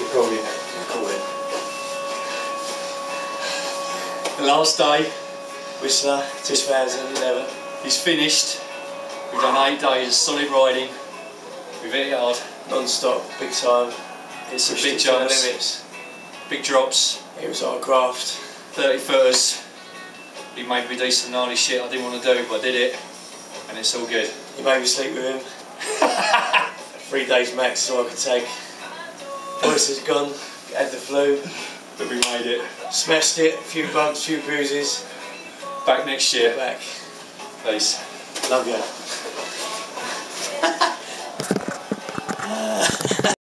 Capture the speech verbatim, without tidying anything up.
Recording. Recording. The last day, Whistler, two thousand eleven. is finished. We've done eight days of solid riding. We've hit it hard. Non-stop, big time. Hit some Pushed big it to the jumps, limits. big drops, It was our graft. thirty footers. He made me do some gnarly shit I didn't want to do, but I did it, and it's all good. He made me sleep with him. Three days max is all I could take. Voice is gone, had the flu. But we made it. Smashed it, a few bumps, a few bruises. Back next year. Back. Peace. Love you.